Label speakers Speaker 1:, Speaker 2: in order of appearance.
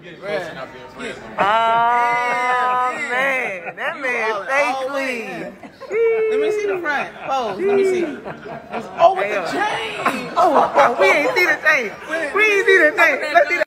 Speaker 1: man, that man stay clean.
Speaker 2: Let me see the front. Pose. Let me see. Oh, with the chain.
Speaker 1: Oh, we ain't see the chain. We ain't see the chain. Let's see the